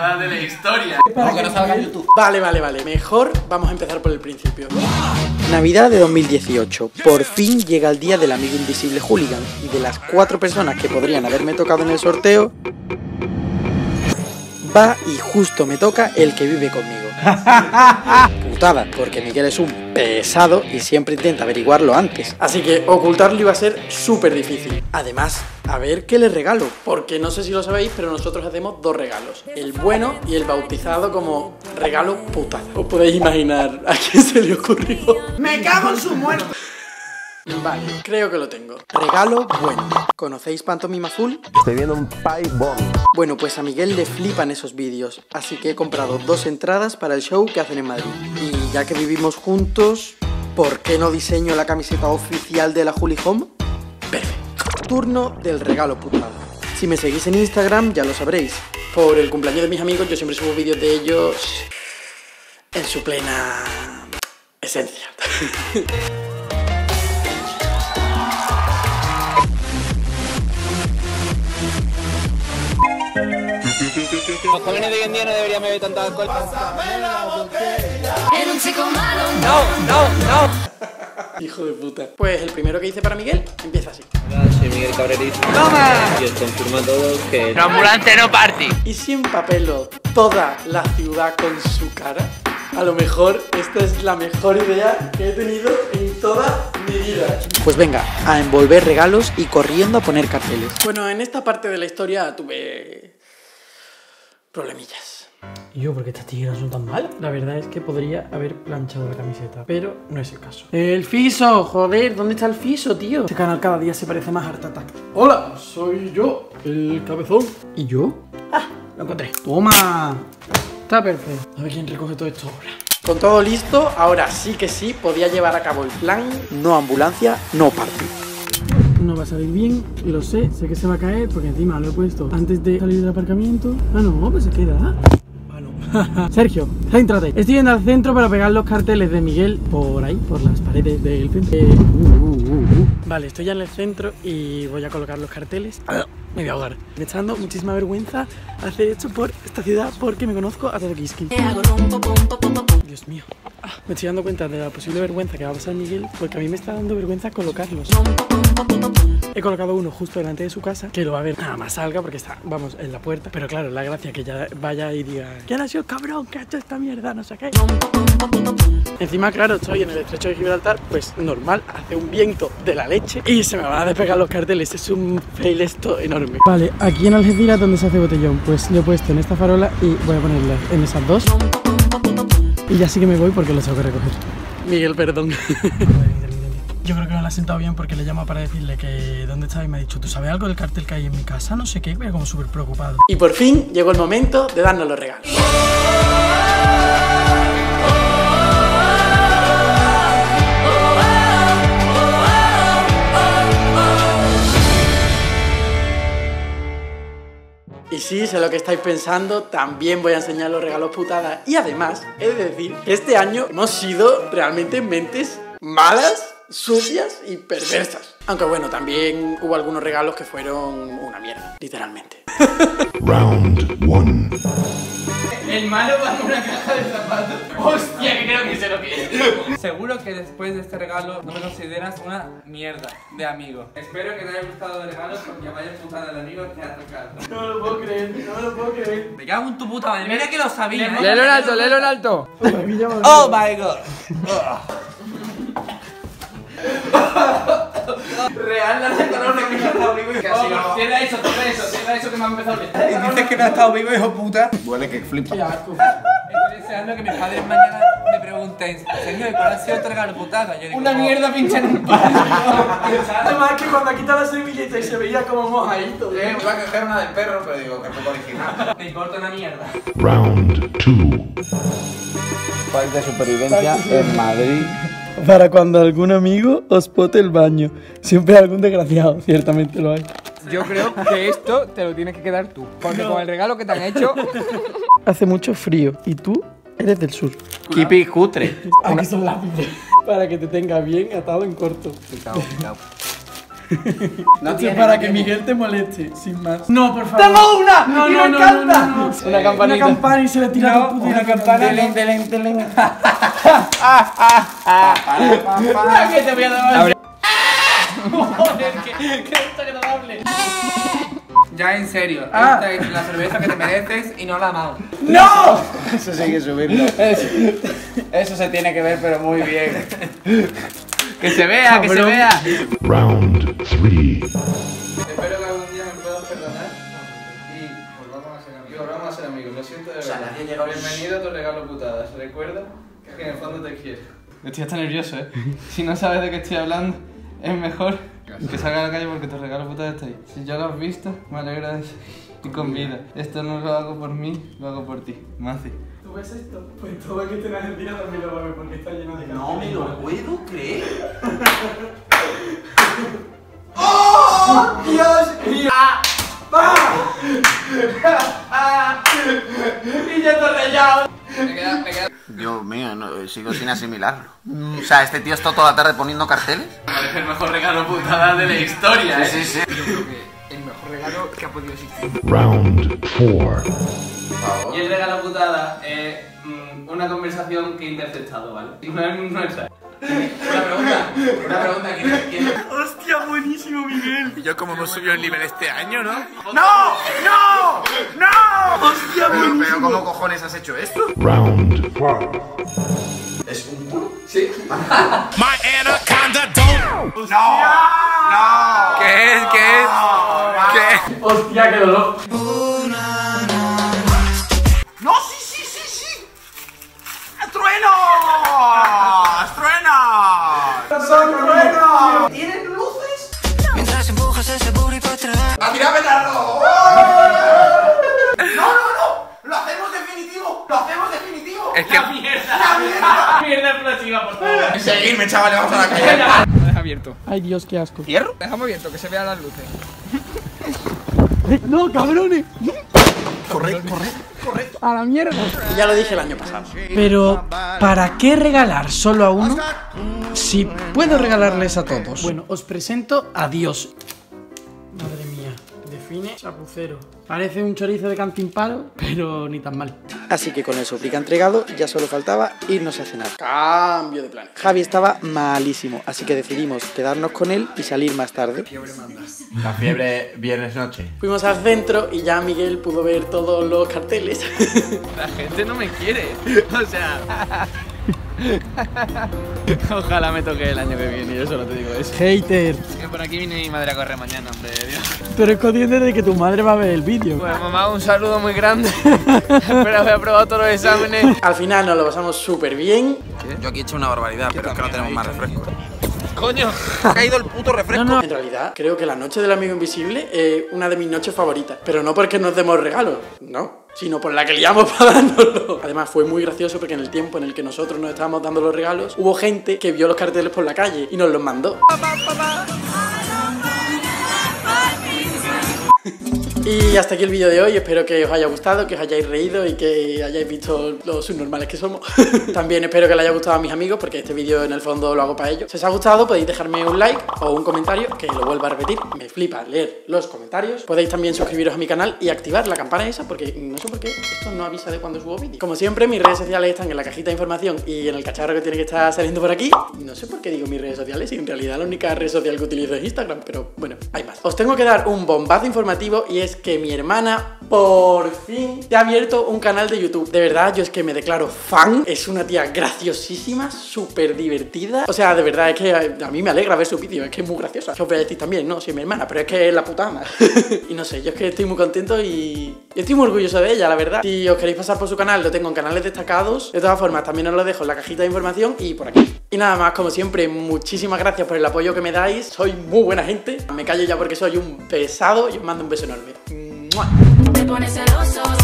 putada de la historia. Para que no salga en YouTube. Vale. Mejor vamos a empezar por el principio. Navidad de 2018. Por fin llega el día del amigo invisible hooligan. Y de las 4 personas que podrían haberme tocado en el sorteo, va y justo me toca el que vive conmigo. Putada, porque Miguel es un pesado y siempre intenta averiguarlo antes. Así que ocultarlo iba a ser súper difícil. Además, a ver qué le regalo. Porque no sé si lo sabéis, pero nosotros hacemos 2 regalos. El bueno y el bautizado como regalo putada. Os podéis imaginar a quién se le ocurrió. ¡Me cago en su muerto! Vale, creo que lo tengo. Regalo bueno. ¿Conocéis Pantomima Azul? Estoy viendo un pie bomb. Bueno, pues a Miguel le flipan esos vídeos, así que he comprado 2 entradas para el show que hacen en Madrid. Y ya que vivimos juntos, ¿por qué no diseño la camiseta oficial de la Juli Home? Perfecto. Turno del regalo putada. Si me seguís en Instagram ya lo sabréis. Por el cumpleaños de mis amigos yo siempre subo vídeos de ellos en su plena esencia. Los jóvenes de hoy en día no deberían beber tanto alcohol. No. Hijo de puta. Pues el primero que hice para Miguel empieza así. Hola, soy Miguel Cabrerizo. ¡Toma! Y os confirmo a todos que... ¡No ambulante, no party! Y si empapelo toda la ciudad con su cara, a lo mejor esta es la mejor idea que he tenido en toda mi vida. Pues venga, a envolver regalos y corriendo a poner carteles. Bueno, en esta parte de la historia tuve problemillas. ¿Y yo por qué estas tijeras son tan malas? La verdad es que podría haber planchado la camiseta, pero no es el caso. ¡El Fiso! Joder, ¿dónde está el Fiso, tío? Este canal cada día se parece más a Art Attack. Hola, soy yo, el cabezón. ¿Y yo? ¡Ah! Lo encontré. ¡Toma! Está perfecto. A ver quién recoge todo esto ahora. Con todo listo, ahora sí que sí podía llevar a cabo el plan no ambulancia, no party. No va a salir bien, lo sé que se va a caer porque encima lo he puesto antes de salir del aparcamiento. Ah, no, pues se queda. Ah, no. Sergio, céntrate. Estoy yendo al centro para pegar los carteles de Miguel por ahí, por las paredes del centro. Vale, estoy ya en el centro y voy a colocar los carteles. Me voy a ahogar. Me está dando muchísima vergüenza hacer esto por esta ciudad porque me conozco a todo Kiski. Dios mío. Me estoy dando cuenta de la posible vergüenza que va a pasar Miguel porque a mí me está dando vergüenza colocarlos. He colocado uno justo delante de su casa, que lo va a ver nada más salga porque está, vamos, en la puerta. Pero claro, la gracia que ya vaya y diga: ¿quién ha sido el cabrón que ha hecho esta mierda? No sé qué. Encima, claro, estoy en el estrecho de Gibraltar, pues normal, hace un viento de la leche y se me van a despegar los carteles. Es un fail esto enorme. Vale, aquí en Algeciras, ¿dónde se hace botellón? Pues lo he puesto en esta farola y voy a ponerla en esas 2. Y ya sí que me voy porque los tengo que recoger. Miguel, perdón. Yo creo que no le ha sentado bien porque le llama para decirle que dónde estaba y me ha dicho: ¿tú sabes algo del cartel que hay en mi casa? No sé qué, pero como súper preocupado. Y por fin llegó el momento de darnos los regalos. Y sí, sé lo que estáis pensando, también voy a enseñar los regalos putadas. Y además, he de decir que este año hemos sido realmente mentes malas, sucias y perversas. Aunque bueno, también hubo algunos regalos que fueron una mierda, literalmente. Round 1. El malo va con una caja de zapatos. Hostia, que creo que se lo quiere. Seguro que después de este regalo no me consideras una mierda de amigo. Espero que te haya gustado el regalo porque vaya putada de amigo que ha tocado. No me lo puedo creer, no me lo puedo creer. Me cago en tu puta madre, mira que lo sabía. Léelo en alto, léelo en alto. Oh my god. Real, la sacaron que me ha estado vivo y casi no. Cierra eso que me ha empezado a olvidar. Y dices que no ha estado vivo, hijo puta. Huele que flipa. Estoy deseando que mis padres mañana me pregunten: señor, ¿cuál ha sido tu regalo putada? Yo digo: Una mierda pincha en un palo. Además que cuando ha quitado la servilleta y se veía como mojadito. Me iba a coger una del perro, pero digo que es poco original. Me importa una mierda. Round 2. País de supervivencia en Madrid. Para cuando algún amigo os pote el baño. Siempre algún desgraciado, ciertamente lo hay. Yo creo que esto te lo tienes que quedar tú. Porque con el regalo que te han hecho... Hace mucho frío y tú eres del sur. Kipi cutre. Aquí son lápices. Para que te tenga bien atado en corto. Esto es para que Miguel te moleste, sin más. No, por favor. ¡Tengo una! No, ¡Y no, me no, encanta! no, no, no. Una campanita. Una campana y se le tira todo el puto. Una campana. Telén, telén, telén. ¿Qué te voy a dar? Joder, qué desagradable. Ya en serio, esta es la cerveza que te mereces y no la amamos. ¡No! Eso sí hay que subirlo. Eso se tiene que ver, pero muy bien. Que se vea, que se vea. Round 3. Espero que algún día me puedas perdonar y volvamos a ser amigos. Volvamos a ser amigos, lo siento de verdad. nadie llega a ver- Bienvenido a tu regalo putadas. Recuerda que en el fondo te quiero. Estoy hasta nervioso, Si no sabes de qué estoy hablando, es mejor que salga a la calle porque tu regalo putada está ahí. Si ya lo has visto, me alegra de eso. Y con vida. Esto no lo hago por mí, lo hago por ti. Maci. ¿Tú ves esto? Pues todo el que esté en Argentina también lo va a ver porque está lleno de No me lo puedo creer. ¡Oh! ¡Dios mío! Y ya te he rayado. Me queda. Dios mío, sigo sin asimilarlo. O sea, este tío está toda la tarde poniendo carteles. Es el mejor regalo putada de la historia, Sí, sí. El mejor regalo que ha podido existir. Round 4. Y el regalo putada es una conversación que he interceptado, ¿vale? No es real. Una pregunta, ¿quién? ¡Hostia, buenísimo, Miguel! Y yo como hemos subido el nivel este año, ¿no? ¡No! ¡No! ¡No! ¡Hostia, Pero ¿cómo cojones has hecho esto? Round 5. ¿Es un culo? Sí. ¿Qué es? ¡Hostia, qué dolor! ¡No, sí! ¡Trueno! ¡Trueno! ¡Son truenos! ¿Tienen luces? Mientras empujas ese booty para atrás. ¡A tirar petardo! ¡No! ¡Lo hacemos definitivo! Es que Mierda explosiva, por favor. Seguidme, chavales, vamos a la calle. lo deja abierto. Ay, Dios, qué asco. ¿Cierro? Dejamos abierto, que se vean las luces. ¡No, cabrones! Corre. ¡A la mierda! Ya lo dije el año pasado. Pero, ¿para qué regalar solo a uno si puedo regalarles a todos? Bueno, os presento a Dios. Madre mía, define chapucero. Parece un chorizo de Cantimpalo, pero ni tan mal. Así que con el soplica entregado ya solo faltaba irnos a cenar. Cambio de plan. Javi estaba malísimo, así que decidimos quedarnos con él y salir más tarde. La fiebre viernes noche. Fuimos al centro y ya Miguel pudo ver todos los carteles. La gente no me quiere. O sea. Ojalá me toque el año que viene, yo solo te digo eso. Hater. Que por aquí viene mi madre a correr mañana, hombre. Dios. Pero es consciente de que tu madre va a ver el vídeo. Pues mamá, un saludo muy grande. Espero haber aprobado todos los exámenes. Al final nos lo pasamos súper bien. Yo aquí he hecho una barbaridad, pero es que no tenemos más refresco. Coño. Ha caído el puto refresco. En realidad, creo que la noche del amigo invisible es una de mis noches favoritas. Pero no porque nos demos regalos, no, sino por la que liamos para dárnoslo. Además, fue muy gracioso porque en el tiempo en el que nosotros nos estábamos dando los regalos, hubo gente que vio los carteles por la calle y nos los mandó. Y hasta aquí el vídeo de hoy, espero que os haya gustado, que os hayáis reído y que hayáis visto los subnormales que somos. También espero que les haya gustado a mis amigos, porque este vídeo en el fondo lo hago para ellos. Si os ha gustado podéis dejarme un like o un comentario, que lo vuelvo a repetir, me flipa leer los comentarios. Podéis también suscribiros a mi canal y activar la campana esa, porque no sé por qué esto no avisa de cuando subo vídeo. Como siempre, mis redes sociales están en la cajita de información y en el cacharro que tiene que estar saliendo por aquí. No sé por qué digo mis redes sociales, y en realidad la única red social que utilizo es Instagram, pero bueno, hay más. Os tengo que dar un bombazo informativo, y es que mi hermana por fin te ha abierto un canal de YouTube. De verdad, yo es que me declaro fan. Es una tía graciosísima, súper divertida. O sea, de verdad, es que a mí me alegra ver su vídeo. Es que es muy graciosa. Os voy a decir también, no, soy mi hermana, pero es que es la puta ama. Y no sé, yo es que estoy muy contento y estoy muy orgulloso de ella, la verdad. Si os queréis pasar por su canal, lo tengo en canales destacados. De todas formas, también os lo dejo en la cajita de información y por aquí. Y nada más, como siempre, muchísimas gracias por el apoyo que me dais. Soy muy buena gente. Me callo ya porque soy un pesado y os mando un beso enorme. ¡Mua! Te pones celoso.